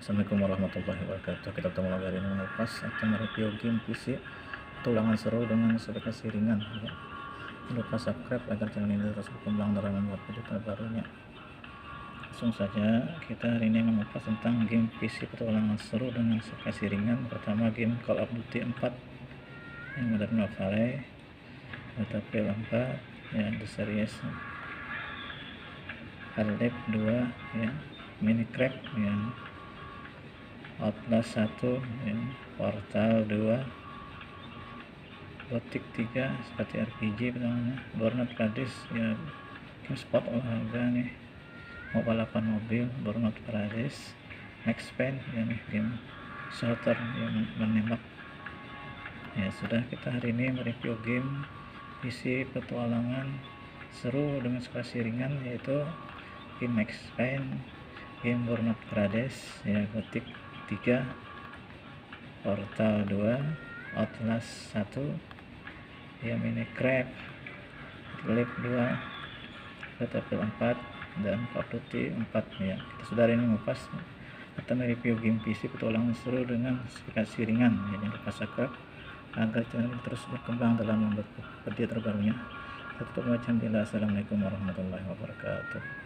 Assalamualaikum warahmatullahi wabarakatuh. Kita ketemu lagi hari ini mengupas atau mereview game PC tulangan seru dengan spesifikasi ringan ya. Jangan lupa subscribe agar channel ini terus berkembang dalam membuat video terbarunya. Langsung saja, kita hari ini mengupas tentang game PC petualangan seru dengan spesifikasi ringan. Pertama, game Call of Duty 4 yang Modern Warfare, Battlefield 4 ya, The Series, Half-Life 2 ya, Minecraft ya, Outlast 1 ya, Portal 2, Gothic 3 seperti RPG namanya, Burnout Paradise ya, game sport olahraga nih, mau balapan mobil, Burnout Paradise, Max Payne ya nih, game shooter yang menembak ya. Sudah, kita hari ini mereview game PC petualangan seru dengan spesifikasi ringan, yaitu game Max Payne, game Burnout Paradise ya, Gothic 3, Portal 2, Outlast 1 ya, Minecraft, Half-Life 2, Battlefield 4 dan Call of Duty 4 ya. Kita sudah hari ini mengupas atau mereview game PC petualangan seru dengan spesifikasi ringan ya. Jangan lupa subscribe agar channel ini terus berkembang dalam membuat video terbarunya. Tutup macam bila. Assalamualaikum warahmatullahi wabarakatuh.